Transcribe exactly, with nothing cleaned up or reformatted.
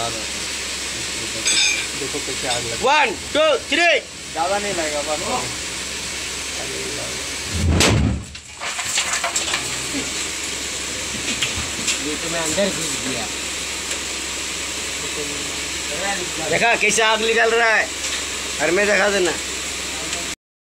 बढ़ा दो। देखो कैसे आग लगा। One two three. ज़्यादा नहीं लगेगा बस। ये तो मैं अंदर घुस गया। देखा कैसे आग निकल रहा है। घर में दिखा देना।